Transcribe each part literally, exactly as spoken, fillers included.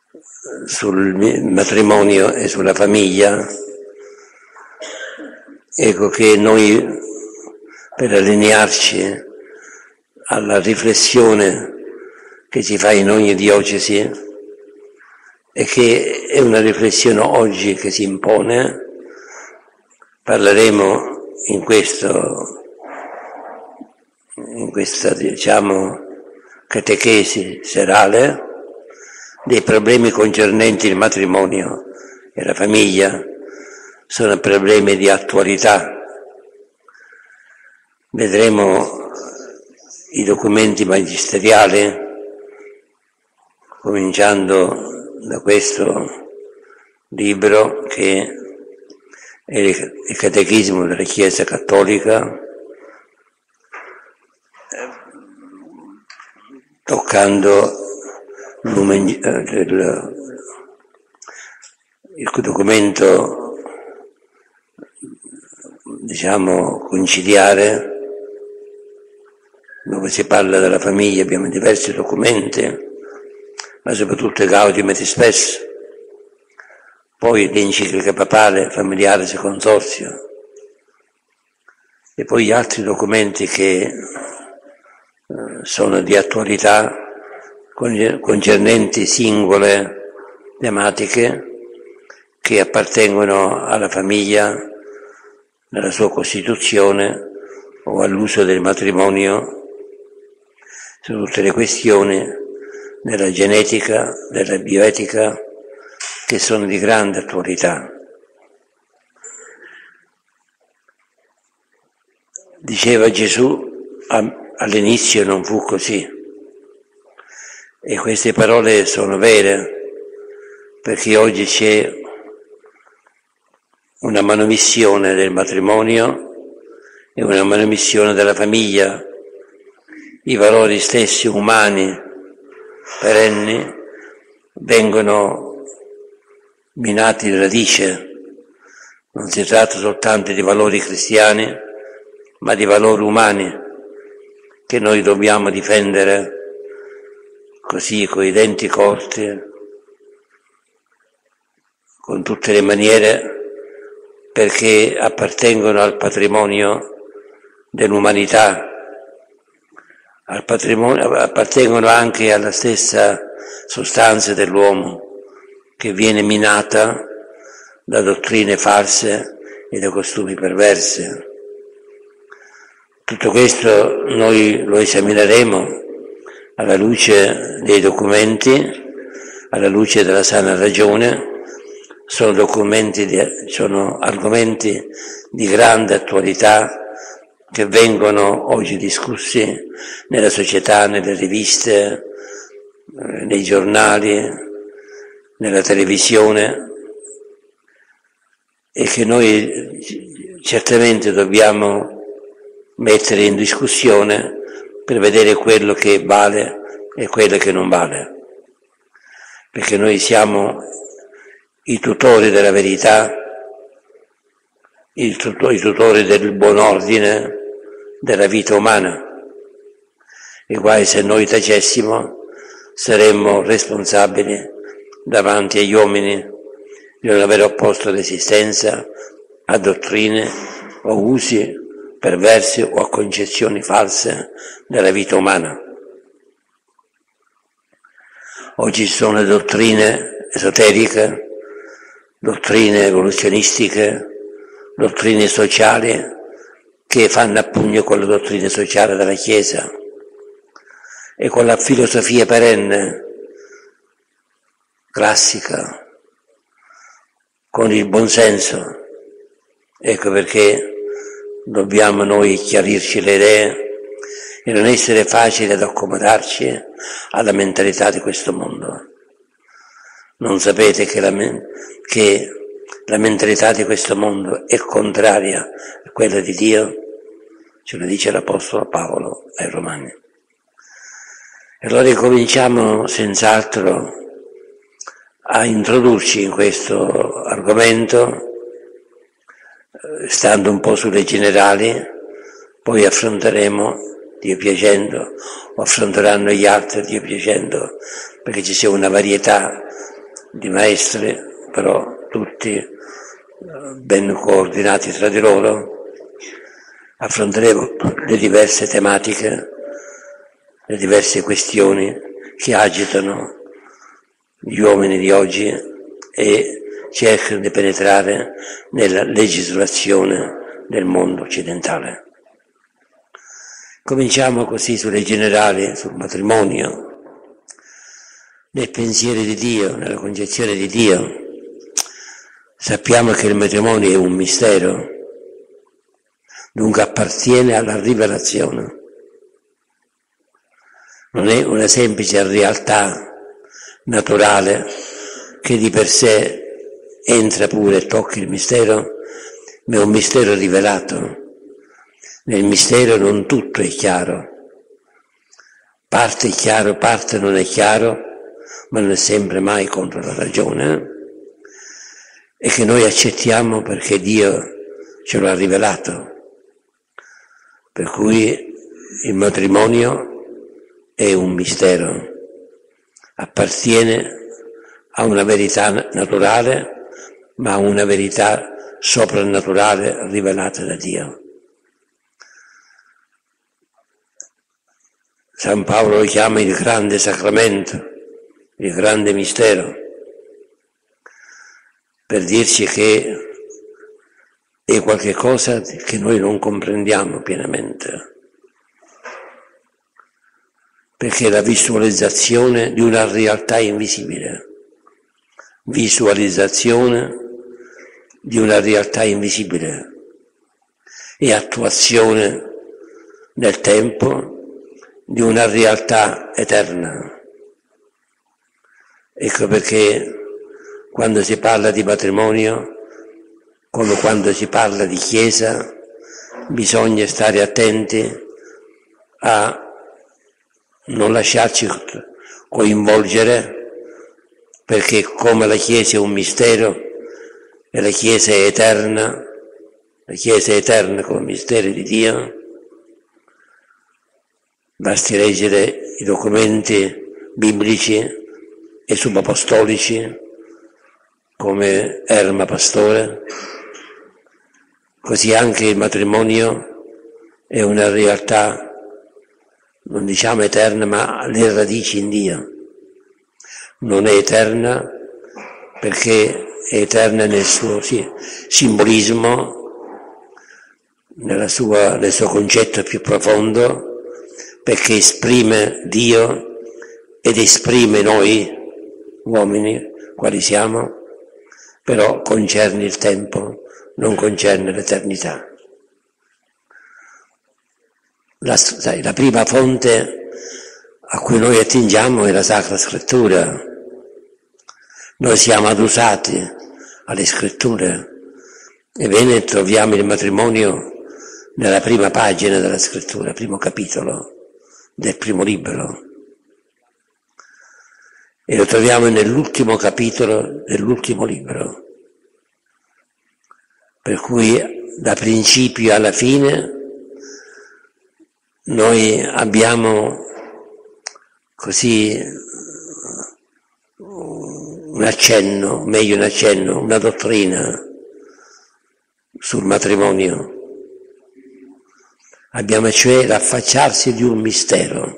sul matrimonio e sulla famiglia. Ecco che noi, per allinearci alla riflessione che si fa in ogni diocesi, e che è una riflessione oggi che si impone, parleremo in questo, in questa, diciamo, catechesi serale dei problemi concernenti il matrimonio e la famiglia. Sono problemi di attualità. Vedremo i documenti magisteriali, cominciando da questo libro che è il Catechismo della Chiesa Cattolica, toccando il, il documento, diciamo, conciliare, dove si parla della famiglia. Abbiamo diversi documenti, ma soprattutto Gaudium et Spes, poi l'enciclica papale Familiaris et Consortio, e poi gli altri documenti che eh, sono di attualità, concernenti singole tematiche che appartengono alla famiglia nella sua costituzione o all'uso del matrimonio. Sono tutte le questioni della genetica, della bioetica, che sono di grande attualità. Diceva Gesù, all'inizio non fu così. E queste parole sono vere, perché oggi c'è una manomissione del matrimonio e una manomissione della famiglia. I valori stessi umani perenni vengono minati in radice. Non si tratta soltanto di valori cristiani, ma di valori umani che noi dobbiamo difendere così, con i denti corti, con tutte le maniere, perché appartengono al patrimonio dell'umanità, al patrimonio, appartengono anche alla stessa sostanza dell'uomo, che viene minata da dottrine false e da costumi perversi. Tutto questo noi lo esamineremo alla luce dei documenti, alla luce della sana ragione. Sono documenti, di, sono argomenti di grande attualità che vengono oggi discussi nella società, nelle riviste, nei giornali, nella televisione, e che noi certamente dobbiamo mettere in discussione per vedere quello che vale e quello che non vale, perché noi siamo i tutori della verità, i tutori del buon ordine della vita umana, e guai se noi tacessimo, saremmo responsabili davanti agli uomini di non aver opposto resistenza a dottrine o usi perversi o a concezioni false della vita umana. Oggi ci sono le dottrine esoteriche, dottrine evoluzionistiche, dottrine sociali che fanno a pugno con la dottrina sociale della Chiesa e con la filosofia perenne, classica, con il buonsenso. Ecco perché dobbiamo noi chiarirci le idee e non essere facili ad accomodarci alla mentalità di questo mondo. Non sapete che la, che la mentalità di questo mondo è contraria a quella di Dio? Ce lo dice l'Apostolo Paolo ai Romani. E allora cominciamo senz'altro a introdurci in questo argomento, stando un po' sulle generali, poi affronteremo, Dio piacendo, o affronteranno gli altri, Dio piacendo, perché ci sia una varietà di maestri, però tutti ben coordinati tra di loro, affronteremo le diverse tematiche, le diverse questioni che agitano gli uomini di oggi e cercano di penetrare nella legislazione del mondo occidentale. Cominciamo così sulle generali, sul matrimonio, nel pensiero di Dio, nella concezione di Dio. Sappiamo che il matrimonio è un mistero, dunque appartiene alla rivelazione. Non è una semplice realtà naturale che di per sé entra pure e tocca il mistero, ma è un mistero rivelato. Nel mistero non tutto è chiaro. Parte è chiaro, parte non è chiaro, ma non è sempre mai contro la ragione. Eh? E che noi accettiamo perché Dio ce lo ha rivelato. Per cui il matrimonio è un mistero, appartiene a una verità naturale, ma a una verità soprannaturale rivelata da Dio. San Paolo lo chiama il grande sacramento, il grande mistero, per dirci che è qualche cosa che noi non comprendiamo pienamente, perché è la visualizzazione di una realtà invisibile, visualizzazione di una realtà invisibile e attuazione nel tempo di una realtà eterna. Ecco perché quando si parla di matrimonio, come quando si parla di Chiesa, bisogna stare attenti a non lasciarci coinvolgere, perché come la Chiesa è un mistero e la Chiesa è eterna, la Chiesa è eterna come mistero di Dio, basti leggere i documenti biblici e subapostolici come Erma Pastore. Così anche il matrimonio è una realtà, non diciamo eterna, ma le radici in Dio. Non è eterna perché è eterna nel suo sì, simbolismo, nella sua, nel suo concetto più profondo, perché esprime Dio ed esprime noi, uomini, quali siamo, però concerne il tempo, non concerne l'eternità. La, sai, la prima fonte a cui noi attingiamo è la Sacra Scrittura. Noi siamo adusati alle Scritture. Ebbene, troviamo il matrimonio nella prima pagina della Scrittura, primo capitolo del primo libro. E lo troviamo nell'ultimo capitolo dell'ultimo libro. Per cui da principio alla fine noi abbiamo così un accenno, meglio un accenno, una dottrina sul matrimonio. Abbiamo cioè l'affacciarsi di un mistero,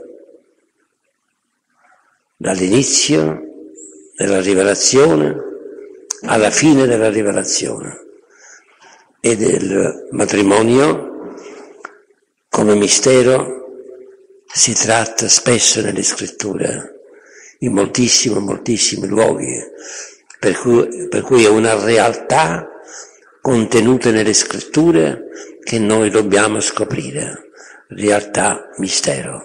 dall'inizio della rivelazione alla fine della rivelazione. E del matrimonio come mistero si tratta spesso nelle Scritture, in moltissimi, moltissimi luoghi, per cui, per cui è una realtà contenuta nelle Scritture che noi dobbiamo scoprire, realtà, mistero.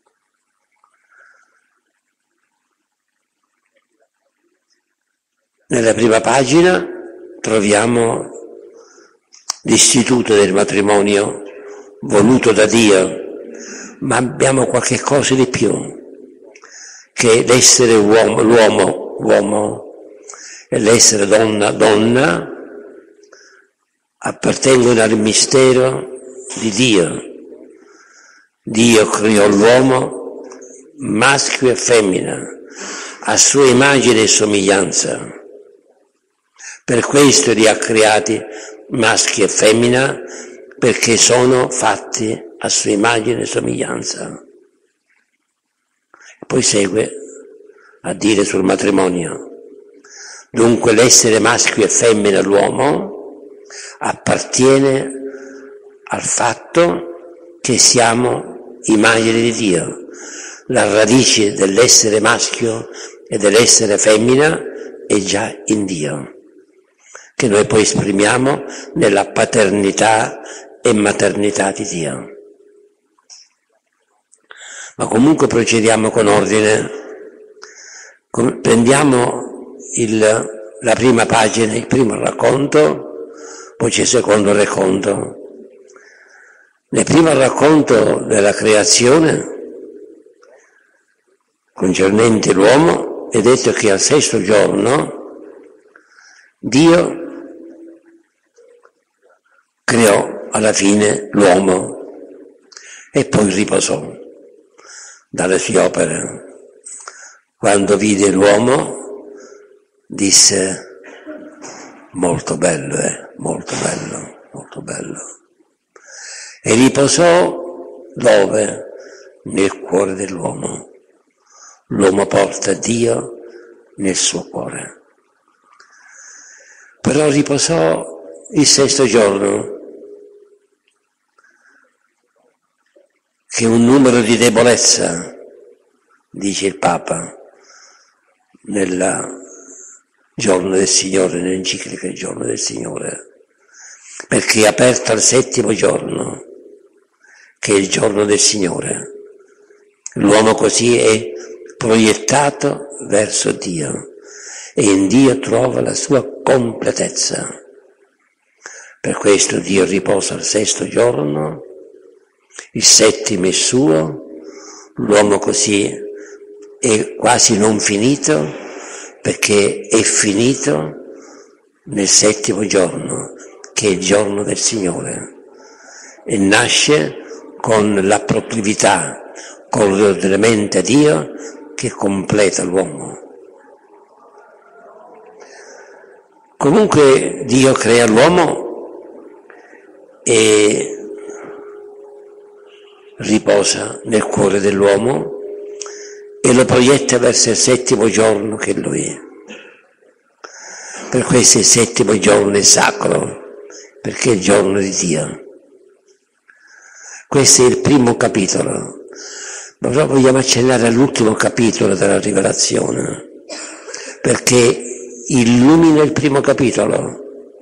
Nella prima pagina troviamo l'istituto del matrimonio voluto da Dio, ma abbiamo qualche cosa di più, che l'essere uomo, l'uomo, uomo e l'essere donna, donna, appartengono al mistero di Dio. Dio creò l'uomo maschio e femmina, a sua immagine e somiglianza. Per questo li ha creati maschi e femmina, perché sono fatti a sua immagine e somiglianza. Poi segue a dire sul matrimonio: dunque l'essere maschio e femmina l'uomo appartiene al fatto che siamo immagine di Dio. La radice dell'essere maschio e dell'essere femmina è già in Dio, che noi poi esprimiamo nella paternità e maternità di Dio. Ma comunque procediamo con ordine. Prendiamo il, la prima pagina, il primo racconto, poi c'è il secondo racconto. Nel primo racconto della creazione, concernente l'uomo, è detto che al sesto giorno Dio creò alla fine l'uomo e poi riposò dalle sue opere. Quando vide l'uomo disse: molto bello, eh, molto bello, molto bello. E riposò dove? Nel cuore dell'uomo. L'uomo porta Dio nel suo cuore. Però riposò il sesto giorno, che è un numero di debolezza, dice il Papa nel giorno del Signore, nell'enciclica Il giorno del Signore, perché è aperto al settimo giorno, che è il giorno del Signore. L'uomo così è proiettato verso Dio e in Dio trova la sua completezza. Per questo Dio riposa al sesto giorno, il settimo è suo, l'uomo così è quasi non finito, perché è finito nel settimo giorno, che è il giorno del Signore, e nasce con la proclività, con l'ordinamento a Dio che completa l'uomo. Comunque Dio crea l'uomo e riposa nel cuore dell'uomo e lo proietta verso il settimo giorno che lui è. Per questo il settimo giorno è sacro, perché è il giorno di Dio. Questo è il primo capitolo, ma però vogliamo accennare all'ultimo capitolo della Rivelazione, perché illumina il primo capitolo.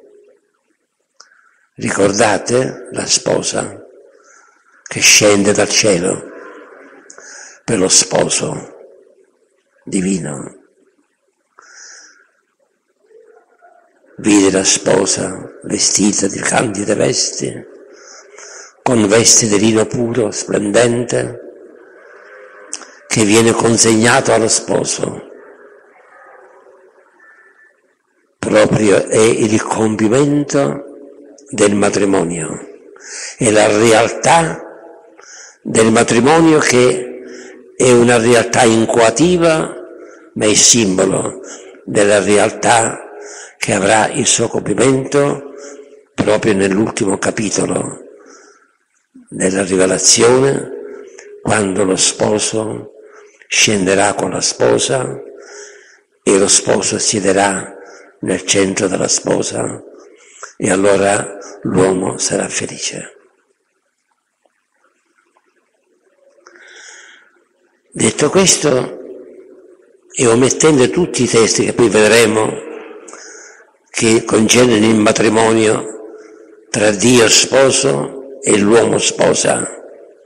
Ricordate la sposa che scende dal cielo per lo sposo divino. Vide la sposa vestita di candide vesti, con vesti di lino puro, splendente, che viene consegnato allo sposo. Proprio è il compimento del matrimonio, è la realtà del matrimonio, che è una realtà incoativa, ma è simbolo della realtà che avrà il suo compimento proprio nell'ultimo capitolo della Rivelazione, quando lo sposo scenderà con la sposa e lo sposo siederà nel centro della sposa, e allora l'uomo sarà felice. Detto questo, e omettendo tutti i testi che poi vedremo che concernono il matrimonio tra Dio sposo e l'uomo sposa,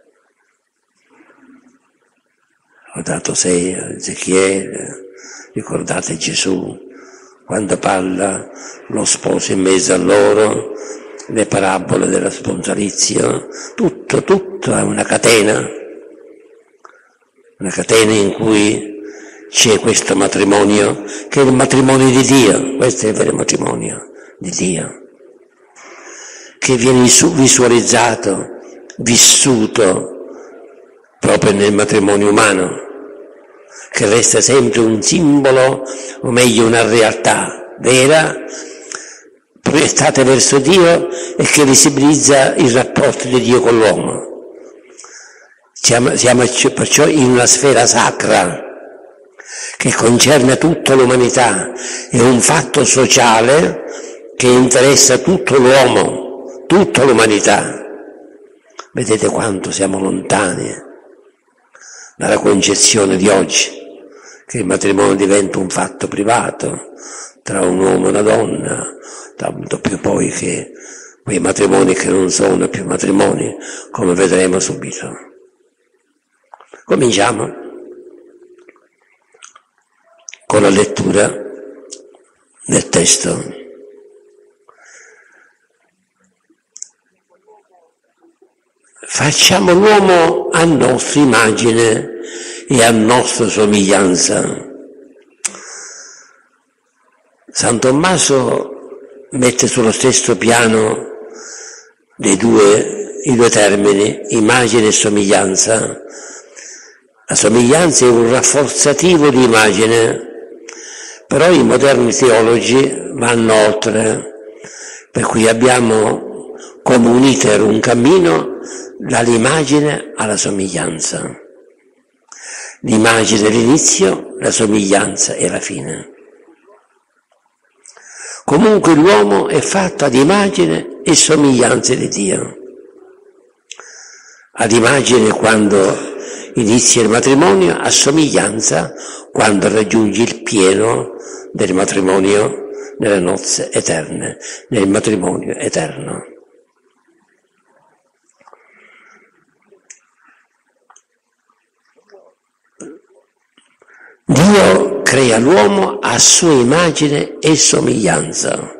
ho dato sei a Ezechiele, ricordate Gesù quando parla lo sposo in mezzo a loro, le parabole dello sponsalizio, tutto, tutto è una catena, una catena in cui c'è questo matrimonio, che è il matrimonio di Dio. Questo è il vero matrimonio di Dio, che viene visualizzato, vissuto proprio nel matrimonio umano, che resta sempre un simbolo, o meglio una realtà vera, proiettata verso Dio e che visibilizza il rapporto di Dio con l'uomo. Siamo, siamo perciò in una sfera sacra che concerne tutta l'umanità, è un fatto sociale che interessa tutto l'uomo, tutta l'umanità. Vedete quanto siamo lontani dalla concezione di oggi, che il matrimonio diventa un fatto privato tra un uomo e una donna, tanto più poi che quei matrimoni che non sono più matrimoni, come vedremo subito. Cominciamo con la lettura del testo. Facciamo l'uomo a nostra immagine e a nostra somiglianza. San Tommaso mette sullo stesso piano dei due, i due termini, immagine e somiglianza. La somiglianza è un rafforzativo di immagine, però i moderni teologi vanno oltre, per cui abbiamo come un iter, un cammino dall'immagine alla somiglianza. L'immagine è l'inizio, la somiglianza è la fine. Comunque l'uomo è fatto ad immagine e somiglianza di Dio. Ad immagine quando inizia il matrimonio, a somiglianza quando raggiunge il pieno del matrimonio nelle nozze eterne, nel matrimonio eterno. Dio crea l'uomo a sua immagine e somiglianza.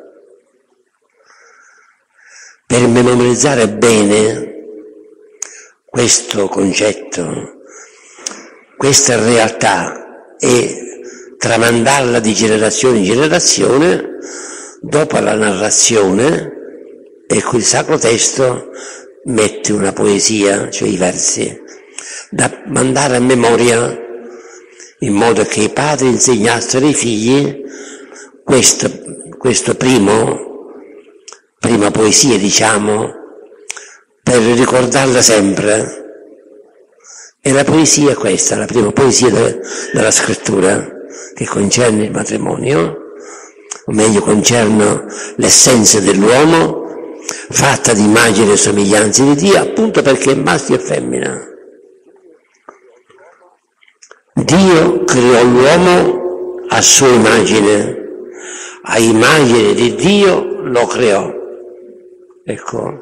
Per memorizzare bene questo concetto, questa realtà e tramandarla di generazione in generazione, dopo la narrazione, ecco il Sacro Testo mette una poesia, cioè i versi, da mandare a memoria, in modo che i padri insegnassero ai figli questo, questo primo, prima poesia, diciamo, per ricordarla sempre. E la poesia è questa, la prima poesia de, della scrittura, che concerne il matrimonio, o meglio concerne l'essenza dell'uomo, fatta di immagini e somiglianze di Dio, appunto perché è maschio e femmina. Dio creò l'uomo a sua immagine, a immagine di Dio lo creò. Ecco,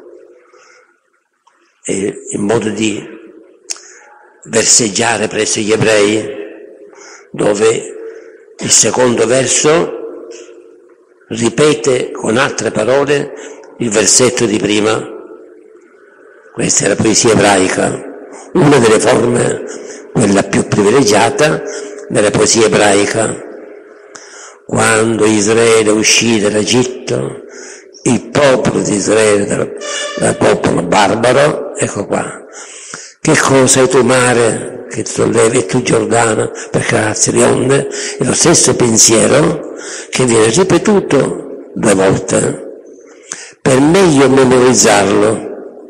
è il modo di verseggiare presso gli ebrei, dove il secondo verso ripete con altre parole il versetto di prima. Questa è la poesia ebraica, una delle forme, quella più privilegiata della poesia ebraica. Quando Israele uscì dall'Egitto, il popolo di Israele dal, dal popolo barbaro, ecco qua, che cosa hai tu mare che ti sollevi e tu Giordano per crearsi le onde? È lo stesso pensiero che viene ripetuto due volte per meglio memorizzarlo.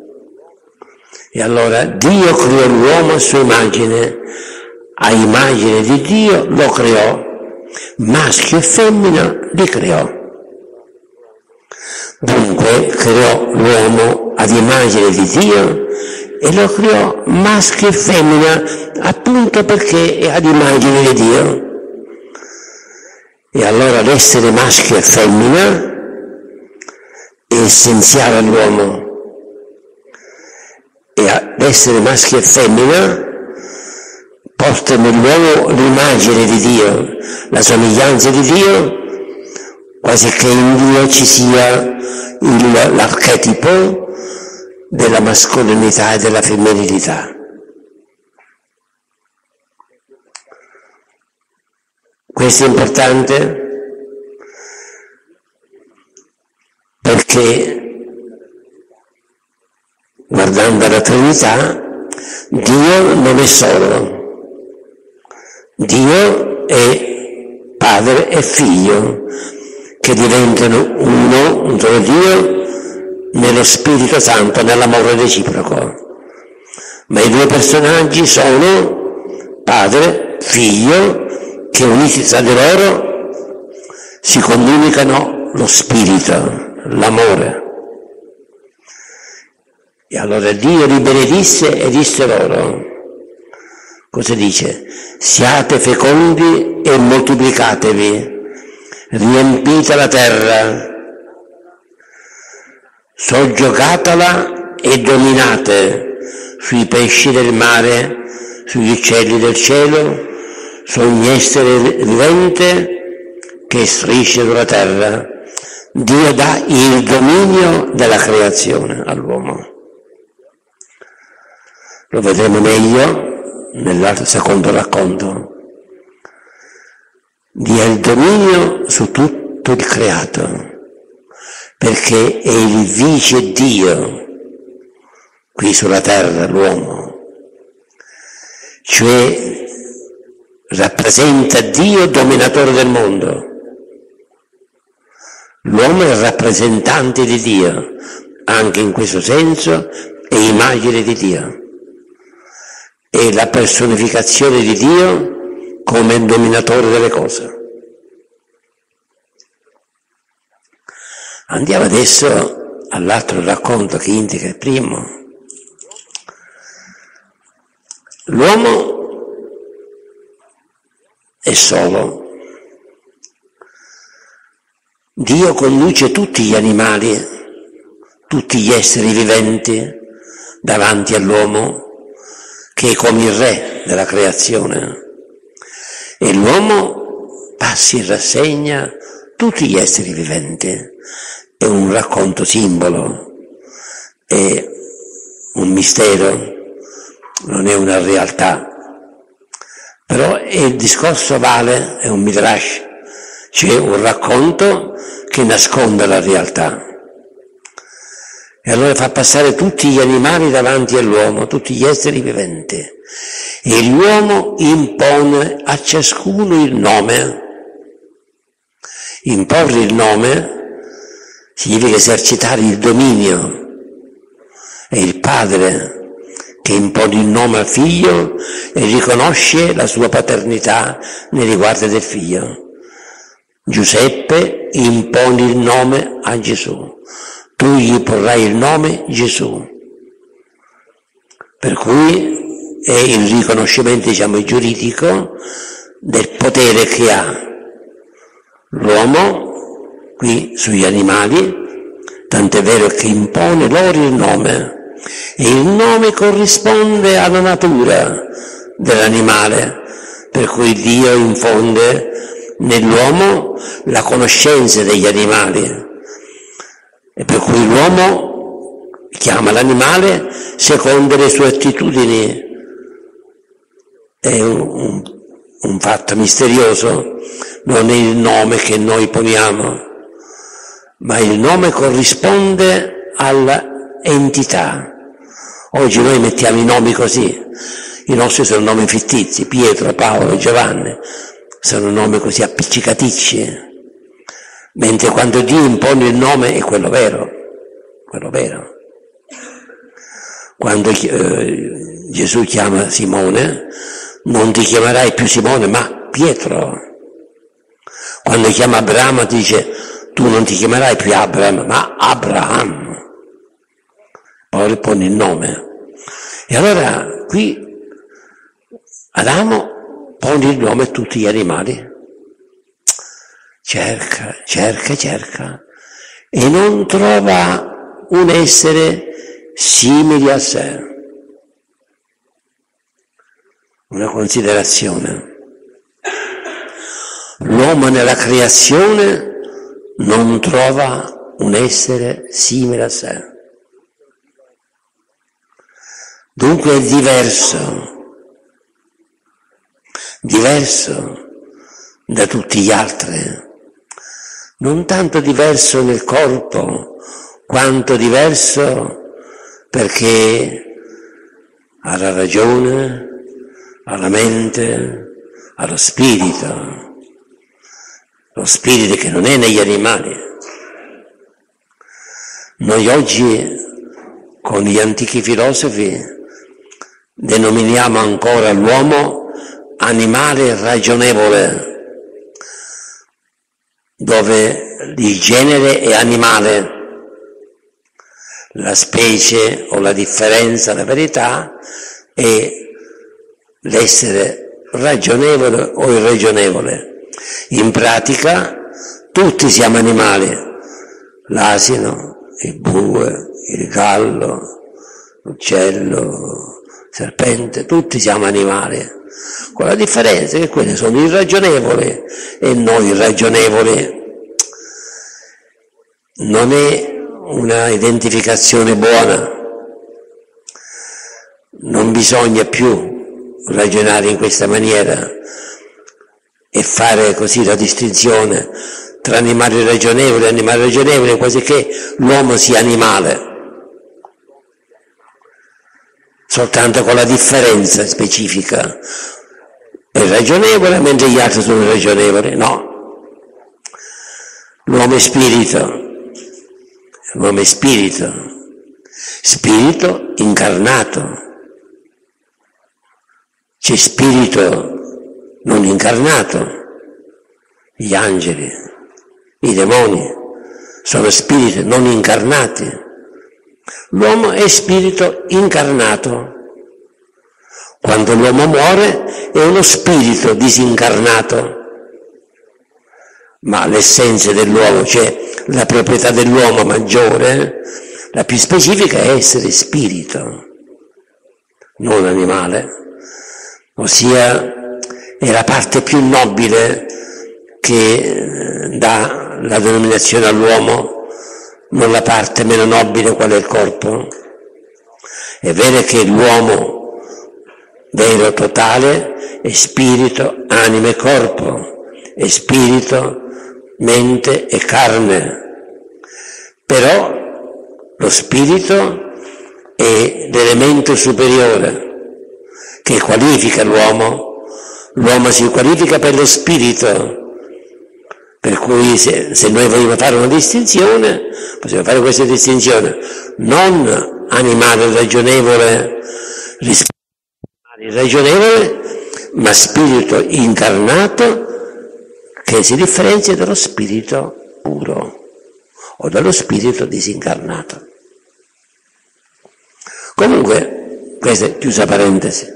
E allora Dio creò l'uomo a sua immagine, a immagine di Dio lo creò, maschio e femmina li creò. Dunque creò l'uomo ad immagine di Dio e lo creò maschio e femmina, appunto perché è ad immagine di Dio. E allora l'essere maschio e femmina è essenziale all'uomo. E l'essere maschio e femmina porta nell'uomo l'immagine di Dio, la somiglianza di Dio, quasi che in Dio ci sia il, l'archetipo della mascolinità e della femminilità. Questo è importante perché guardando la Trinità, Dio non è solo, Dio è Padre e Figlio, che diventano uno, un solo Dio, nello Spirito Santo, nell'amore reciproco. Ma i due personaggi sono Padre, Figlio, che uniti tra di loro si comunicano lo Spirito, l'amore. E allora Dio li benedisse e disse loro, cosa dice? Siate fecondi e moltiplicatevi, riempite la terra, soggiogatela e dominate sui pesci del mare, sugli uccelli del cielo, su ogni essere vivente che striscia sulla terra. Dio dà il dominio della creazione all'uomo. Lo vedremo meglio nell'altro secondo racconto. Dio ha il dominio su tutto il creato, perché è il vice Dio qui sulla terra, l'uomo, cioè rappresenta Dio dominatore del mondo. L'uomo è il rappresentante di Dio, anche in questo senso è immagine di Dio, è la personificazione di Dio come il dominatore delle cose. Andiamo adesso all'altro racconto che indica il primo. L'uomo è solo. Dio conduce tutti gli animali, tutti gli esseri viventi davanti all'uomo, che è come il re della creazione. E l'uomo passa in rassegna tutti gli esseri viventi. È un racconto simbolo, è un mistero, non è una realtà, però il discorso vale, è un midrash, cioè un racconto che nasconde la realtà. E allora fa passare tutti gli animali davanti all'uomo, tutti gli esseri viventi, e l'uomo impone a ciascuno il nome. Imporre il nome significa esercitare il dominio. È il padre che impone il nome al figlio e riconosce la sua paternità nei riguardi del figlio. Giuseppe impone il nome a Gesù. Tu gli porrai il nome Gesù. Per cui è il riconoscimento, diciamo, giuridico del potere che ha l'uomo qui sugli animali, tant'è vero che impone loro il nome. E il nome corrisponde alla natura dell'animale, per cui Dio infonde nell'uomo la conoscenza degli animali, e per cui l'uomo chiama l'animale secondo le sue attitudini. È un, un, un fatto misterioso, non è il nome che noi poniamo, ma il nome corrisponde all'entità. Oggi noi mettiamo i nomi così, i nostri sono nomi fittizi, Pietro, Paolo, Giovanni, sono nomi così appiccicaticci, mentre quando Dio impone il nome è quello vero, quello vero. Quando eh, Gesù chiama Simone, non ti chiamerai più Simone, ma Pietro. Quando chiama Abramo dice, tu non ti chiamerai più Abramo, ma Abraham. Poi pone il nome. E allora qui Adamo pone il nome a tutti gli animali. Cerca, cerca, cerca. E non trova un essere simile a sé. Una considerazione. L'uomo nella creazione non trova un essere simile a sé. Dunque è diverso, diverso da tutti gli altri, non tanto diverso nel corpo, quanto diverso perché ha la ragione, ha la mente, allo spirito, lo spirito che non è negli animali. Noi oggi con gli antichi filosofi denominiamo ancora l'uomo animale ragionevole, dove il genere è animale, la specie o la differenza, la verità è l'essere ragionevole o irragionevole. In pratica tutti siamo animali, l'asino, il bue, il gallo, l'uccello, il serpente, tutti siamo animali, con la differenza che quelli sono irragionevoli e noi irragionevoli. Non è una identificazione buona, non bisogna più ragionare in questa maniera e fare così la distinzione tra animali ragionevoli e animali ragionevoli, quasi che l'uomo sia animale, soltanto con la differenza specifica. È ragionevole mentre gli altri sono irragionevoli. No, l'uomo è spirito, l'uomo è spirito, spirito incarnato. C'è spirito non incarnato, gli angeli, i demoni sono spiriti non incarnati. L'uomo è spirito incarnato. Quando l'uomo muore è uno spirito disincarnato, ma l'essenza dell'uomo, cioè la proprietà dell'uomo maggiore, la più specifica, è essere spirito, non animale, ossia è la parte più nobile che dà la denominazione all'uomo, non la parte meno nobile qual è il corpo. È vero che l'uomo vero totale è spirito, anima e corpo, è spirito, mente e carne, però lo spirito è l'elemento superiore che qualifica l'uomo. L'uomo si qualifica per lo spirito, per cui se, se noi vogliamo fare una distinzione, possiamo fare questa distinzione: non animale ragionevole rispetto irragionevole, ma spirito incarnato che si differenzia dallo spirito puro o dallo spirito disincarnato. Comunque, questa è chiusa parentesi.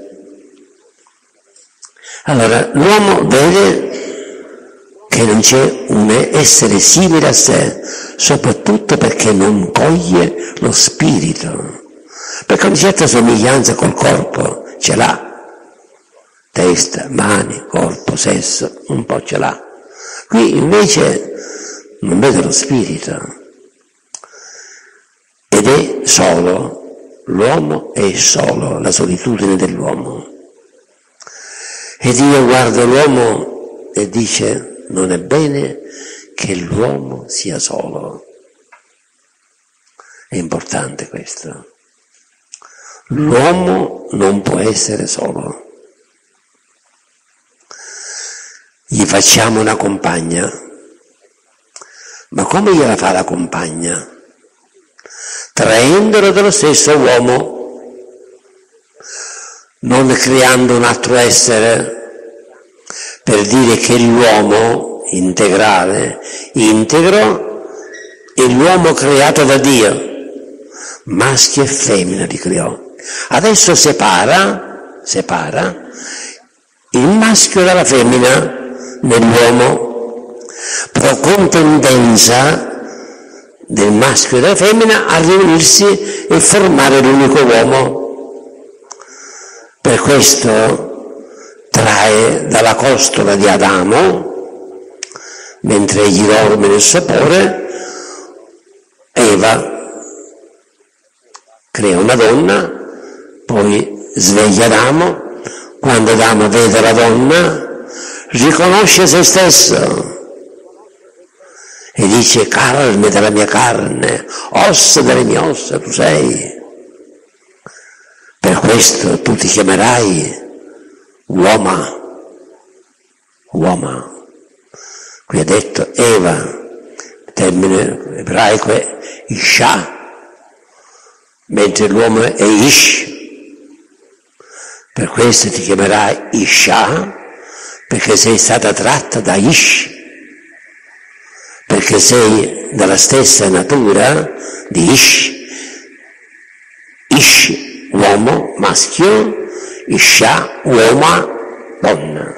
Allora, l'uomo vede che non c'è un essere simile a sé, soprattutto perché non coglie lo spirito, perché una certa somiglianza col corpo ce l'ha, testa, mani, corpo, sesso, un po' ce l'ha. Qui invece non vede lo spirito ed è solo, l'uomo è solo, la solitudine dell'uomo. E Dio guarda l'uomo e dice: non è bene che l'uomo sia solo. È importante questo. L'uomo non può essere solo. Gli facciamo una compagna, ma come gliela fa la compagna? Traendolo dallo stesso uomo, non creando un altro essere, per dire che l'uomo integrale, integro, è l'uomo creato da Dio, maschio e femmina li creò. Adesso separa, separa il maschio dalla femmina nell'uomo, però con tendenza del maschio e della femmina a riunirsi e formare l'unico uomo. Per questo trae dalla costola di Adamo, mentre egli dorme nel sopore, Eva crea una donna, poi sveglia Adamo. Quando Adamo vede la donna, riconosce se stesso e dice: carne della mia carne, ossa delle mie ossa tu sei. Per questo tu ti chiamerai uomo, uomo. Qui è detto Eva, il termine ebraico è Isha, mentre l'uomo è Ish. Per questo ti chiamerai Isha, perché sei stata tratta da Ish, perché sei dalla stessa natura di Ish. Ish, uomo, maschio, Isha, uomo, donna.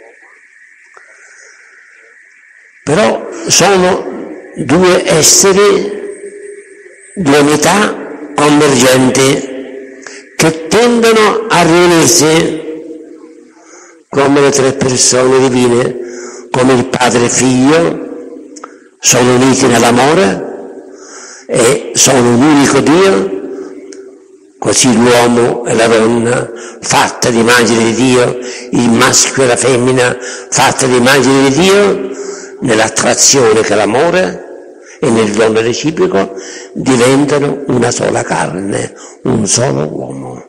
Però sono due esseri, due unità convergenti che tendono a riunirsi come le tre persone divine, come il Padre e il Figlio, sono uniti nell'amore e sono un unico Dio. Così l'uomo e la donna, fatta di immagine di Dio, il maschio e la femmina, fatta di immagine di Dio, nell'attrazione che è l'amore e nel dono reciproco, diventano una sola carne, un solo uomo.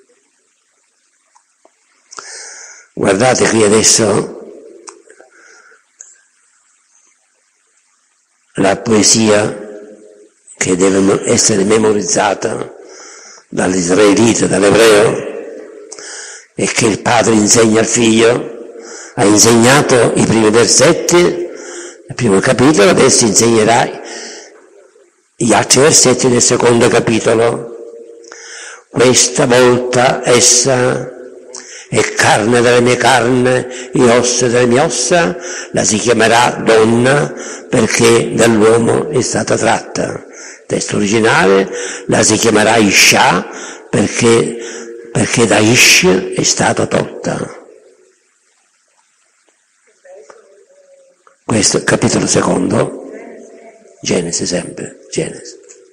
Guardate qui adesso la poesia che deve essere memorizzata dall'israelita, dall'ebreo, e che il padre insegna al figlio. Ha insegnato i primi versetti, il primo capitolo, adesso insegnerai gli altri versetti del secondo capitolo. Questa volta essa è carne della mia carne e ossa delle mie ossa, la si chiamerà donna perché dall'uomo è stata tratta. Testo originale, la si chiamerà Isha perché, perché da Ish è stata tolta. Questo è il capitolo secondo, Genesi sempre, Genesi.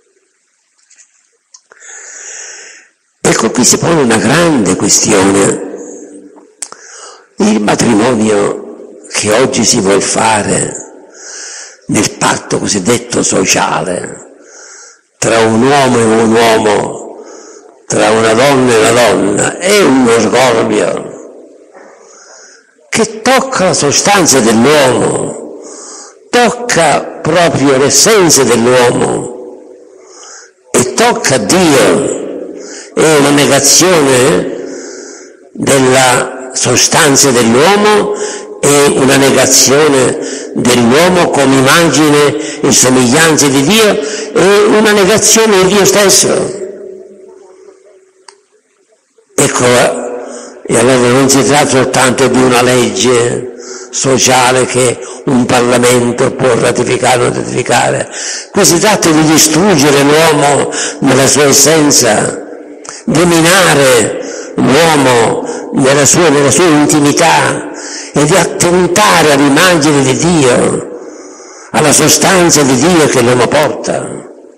Ecco, qui si pone una grande questione. Il matrimonio che oggi si vuol fare nel patto cosiddetto sociale tra un uomo e un uomo, tra una donna e una donna, è uno sgorbio che tocca la sostanza dell'uomo, tocca proprio l'essenza dell'uomo e tocca Dio. È una negazione della sostanza dell'uomo, è una negazione dell'uomo come immagine e somiglianza di Dio, è una negazione di Dio stesso. Ecco, e allora non si tratta soltanto di una legge sociale che un Parlamento può ratificare o non ratificare, qui si tratta di distruggere l'uomo nella sua essenza, di minare l'uomo nella sua, nella sua intimità e di attentare all'immagine di Dio, alla sostanza di Dio che l'uomo porta.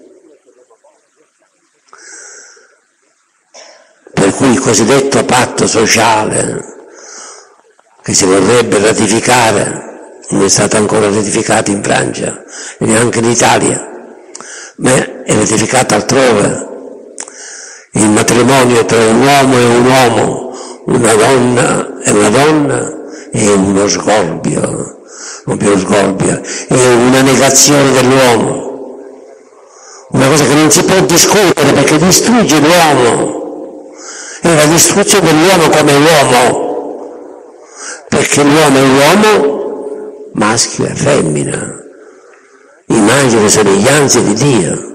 Per cui il cosiddetto patto sociale che si vorrebbe ratificare non è stato ancora ratificato in Francia e neanche in Italia, ma è ratificato altrove. Il matrimonio tra un uomo e un uomo, una donna e una donna, è uno sgorbio, non più sgorbio, è una negazione dell'uomo, una cosa che non si può discutere perché distrugge l'uomo, è la distruzione dell'uomo come uomo, perché l'uomo è uomo, maschio e femmina, immagine e somiglianza di Dio,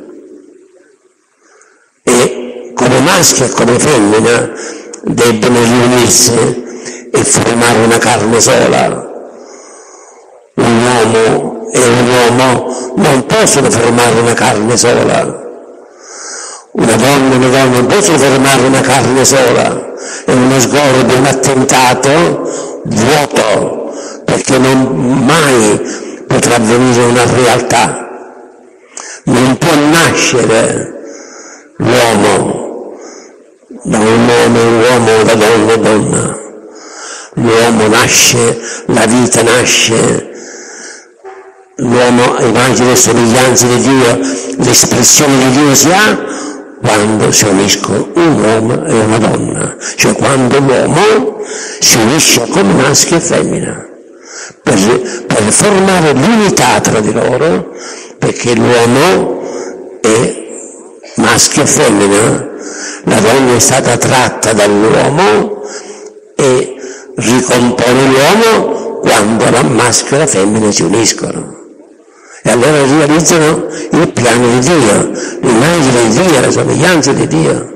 e come maschio e come femmina debbono riunirsi e formare una carne sola. Un uomo e un uomo non possono formare una carne sola. Una donna e una donna non possono formare una carne sola. È uno sgorbio, un attentato vuoto, perché non mai potrà venire una realtà. Non può nascere l'uomo da un uomo, un uomo, da donna, donna. L'uomo nasce, la vita nasce, l'uomo a immagine e somiglianza di Dio, l'espressione di Dio si ha quando si uniscono un uomo e una donna, cioè quando l'uomo si unisce come maschio e femmina. per, per formare l'unità tra di loro, perché l'uomo è maschio e femmina, la donna è stata tratta dall'uomo e ricompone l'uomo quando la maschio e la femmina si uniscono. E allora realizzano il piano di Dio, l'immagine di Dio, la somiglianza di Dio.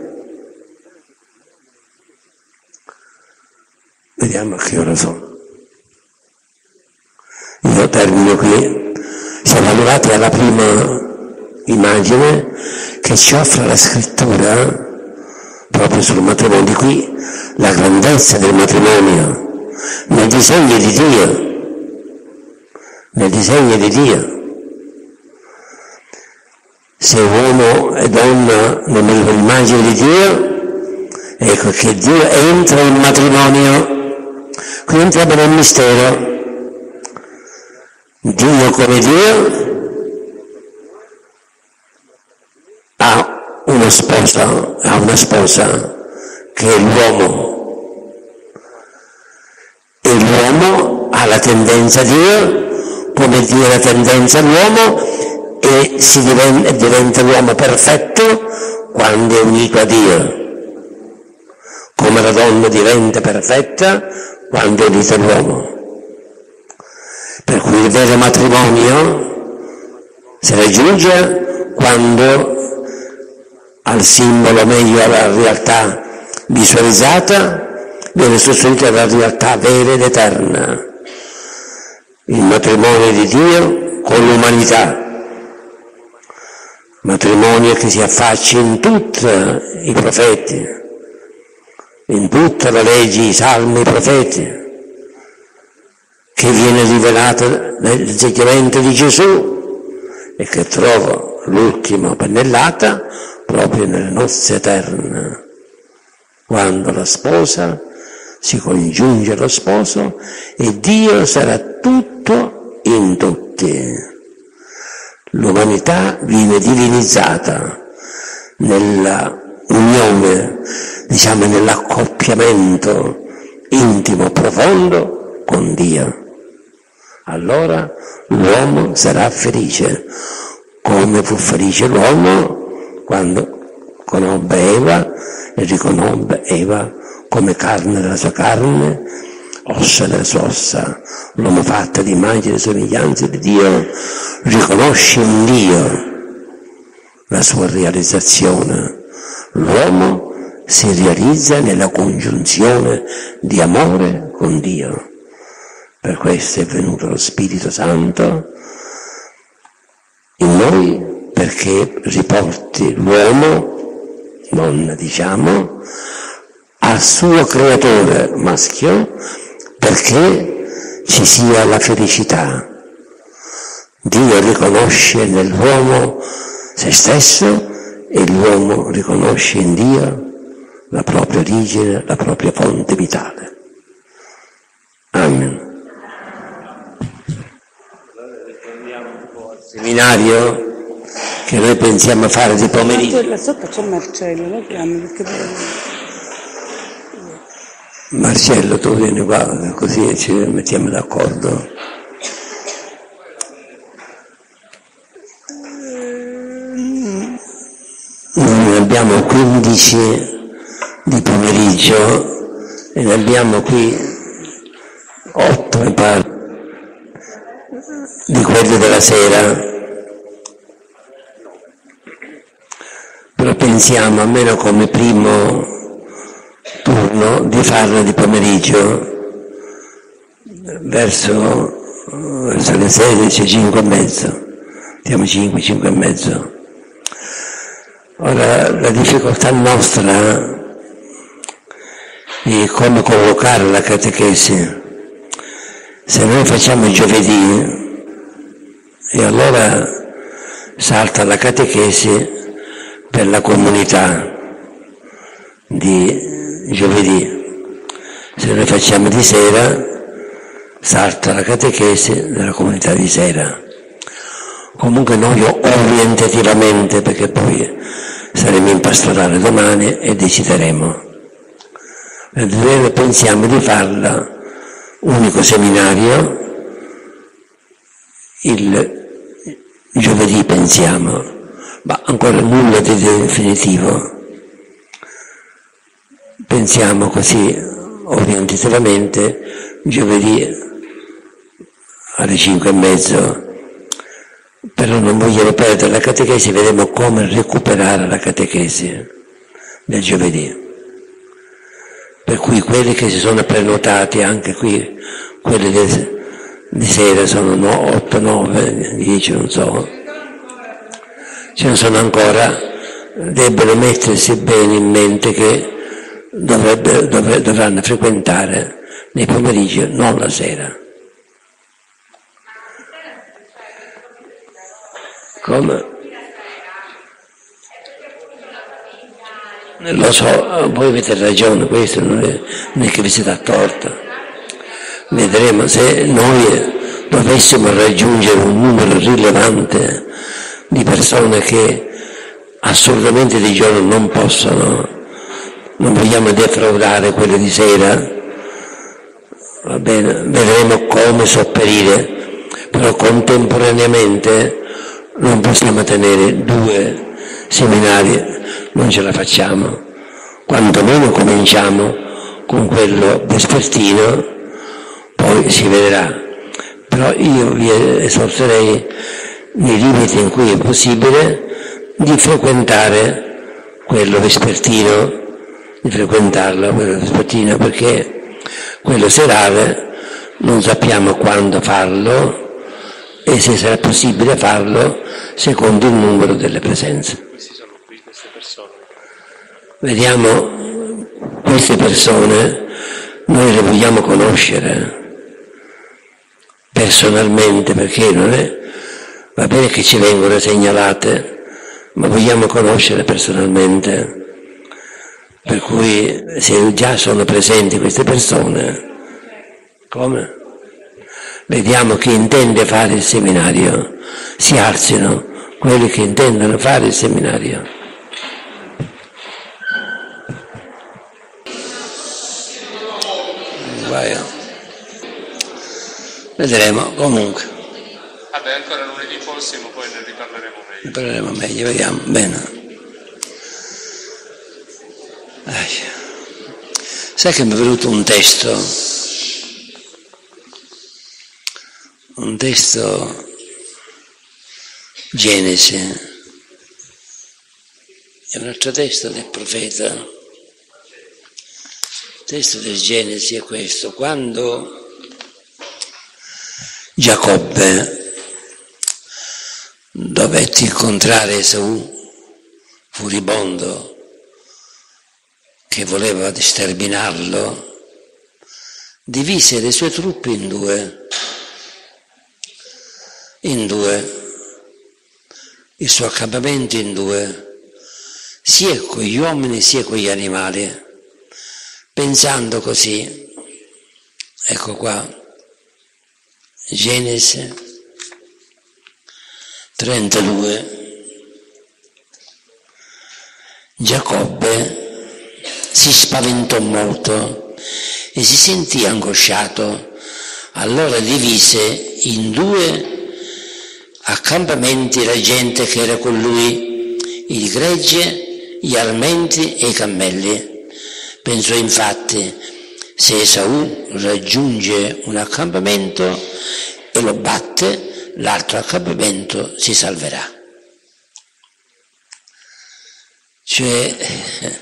Vediamo a che ora sono. Io termino qui. Siamo arrivati alla prima immagine che ci offre la scrittura proprio sul matrimonio. Di qui la grandezza del matrimonio nel disegno di Dio, nel disegno di Dio. Se uomo e donna nell'immagine di Dio, ecco che Dio entra in matrimonio. Qui entriamo nel mistero. Dio come Dio ha uno sposo, ha una sposa che è l'uomo, e l'uomo ha la tendenza a Dio, come Dio ha la tendenza all'uomo, e si diventa, diventa l'uomo perfetto quando è unito a Dio, come la donna diventa perfetta quando è unita all'uomo. Per cui il vero matrimonio si raggiunge quando al simbolo, meglio alla realtà visualizzata, viene sostituita dalla realtà vera ed eterna, il matrimonio di Dio con l'umanità. Matrimonio che si affaccia in tutti i profeti, in tutta la legge, i salmi, i profeti, che viene rivelato nell'insegnamento di Gesù e che trova l'ultima pennellata proprio nelle nozze eterne, quando la sposa si congiunge allo sposo e Dio sarà tutto in tutti. L'umanità viene divinizzata nella unione, diciamo nell'accoppiamento intimo, profondo con Dio. Allora l'uomo sarà felice, come fu felice l'uomo quando conobbe Eva e riconobbe Eva come carne della sua carne, ossa delle sue ossa. L'uomo fatto di immagine e somiglianza di Dio riconosce in Dio la sua realizzazione. L'uomo si realizza nella congiunzione di amore con Dio. Per questo è venuto lo Spirito Santo in noi, perché riporti l'uomo, donna diciamo, al suo creatore maschio, perché ci sia la felicità. Dio riconosce nell'uomo se stesso e l'uomo riconosce in Dio la propria origine, la propria fonte vitale. Amen. Seminario che noi pensiamo a fare di pomeriggio. Là sotto c'è Marcello, lo chiami perché... Marcello, tu vieni qua così ci mettiamo d'accordo. Noi abbiamo quindici di pomeriggio e ne abbiamo qui otto mi pare di quelli della sera. Però pensiamo, almeno come primo turno, di farlo di pomeriggio verso, verso le sedici, cinque e mezzo. Siamo cinque, cinque e mezzo. Ora, la difficoltà nostra è come convocare la catechesi. Se noi facciamo giovedì, e allora salta la catechesi per la comunità di giovedì. Se noi facciamo di sera, salta la catechesi della comunità di sera. Comunque noi orientativamente, perché poi saremo in pastorale domani e decideremo. Pensiamo di farla unico seminario il giovedì pensiamo, ma ancora nulla di definitivo. Pensiamo così orientativamente giovedì alle cinque e mezzo, però non voglio perdere la catechesi, vedremo come recuperare la catechesi del giovedì. Per cui quelli che si sono prenotati, anche qui, quelli di, di sera sono otto, nove, dieci, non so, ce ne sono ancora, debbono mettersi bene in mente che dovrebbe, dovre, dovranno frequentare nei pomeriggi, non la sera. Come? Lo so, voi avete ragione, questo non è, non è che vi siete a torto. Vedremo se noi dovessimo raggiungere un numero rilevante di persone che assolutamente di giorno non possono, non vogliamo defraudare quelle di sera, va bene, vedremo come sopperire, però contemporaneamente non possiamo tenere due seminari, non ce la facciamo, quantomeno cominciamo con quello vespertino, poi si vedrà. Però io vi esorterei, nei limiti in cui è possibile, di frequentare quello vespertino, di frequentarlo quello vespertino, perché quello serale non sappiamo quando farlo e se sarà possibile farlo secondo il numero delle presenze. Vediamo, queste persone noi le vogliamo conoscere personalmente, perché non è, va bene che ci vengono segnalate, ma vogliamo conoscere personalmente. Per cui se già sono presenti queste persone, come? Vediamo chi intende fare il seminario, si alzino quelli che intendono fare il seminario. Vai. Vedremo, comunque. Vabbè, ancora lunedì prossimo, poi ne riparleremo meglio. Ne parleremo meglio, vediamo, bene. Eh, sai che mi è venuto un testo, un testo Genesi, è un altro testo del profeta. Il testo del Genesi è questo: quando Giacobbe dovette incontrare Esaù, furibondo, che voleva sterminarlo, divise le sue truppe in due, in due, il suo accampamento in due, sia con gli uomini sia con gli animali, pensando così. Ecco qua, Genesi trentadue. Giacobbe si spaventò molto e si sentì angosciato, allora divise in due accampamenti la gente che era con lui, il gregge, gli armenti e i cammelli. Pensò infatti, se Esaù raggiunge un accampamento e lo batte, l'altro accampamento si salverà. Cioè,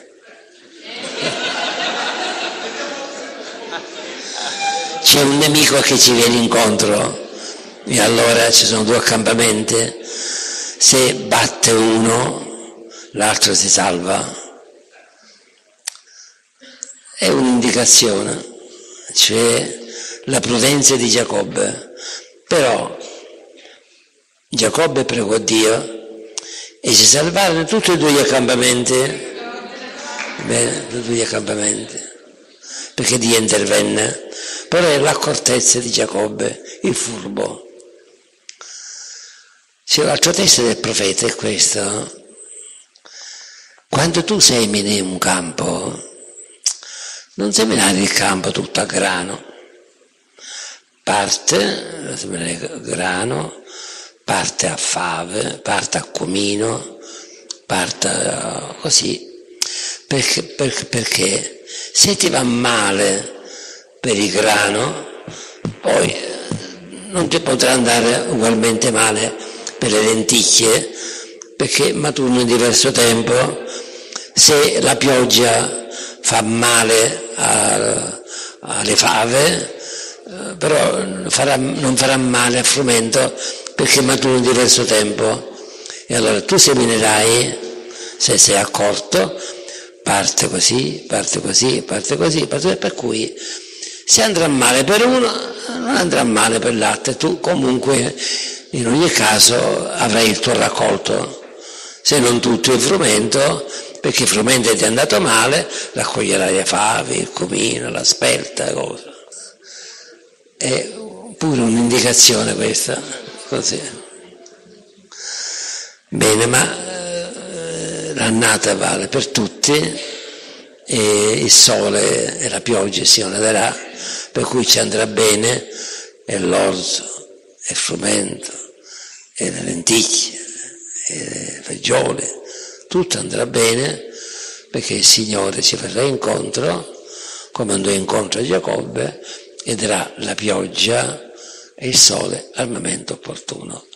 c'è un nemico che ci viene incontro e allora ci sono due accampamenti, se batte uno l'altro si salva. È un'indicazione, cioè la prudenza di Giacobbe. Però Giacobbe pregò Dio e si salvarono tutti e due gli accampamenti. Bene, tutti e due gli accampamenti, perché Dio intervenne. Però è l'accortezza di Giacobbe, il furbo. Cioè, l'altro testo del profeta è questo: quando tu semini un campo, non seminare il campo tutto a grano, parte, seminare grano, parte a fave, parte a cumino, parte a, così, perché, perché, perché se ti va male per il grano, poi non ti potrà andare ugualmente male per le lenticchie, perché maturano in diverso tempo. Se la pioggia fa male a, alle fave, eh, però farà, non farà male al frumento perché matura in diverso tempo. E allora tu seminerai, se sei accorto, parte così, parte così, parte così, parte così, per cui se andrà male per uno, non andrà male per l'altro, e tu comunque in ogni caso avrai il tuo raccolto, se non tutto il frumento, perché il frumento ti è andato male, raccoglierai le fave, il cumino, la spelta, cosa. È pure un'indicazione questa, così. Bene, ma eh, l'annata vale per tutti, e il sole e la pioggia si darà, per cui ci andrà bene, e l'orzo, e il frumento, e le lenticchie, e le fagioli, tutto andrà bene, perché il Signore ci verrà incontro, come andò incontro a Giacobbe, e darà la pioggia e il sole al momento opportuno.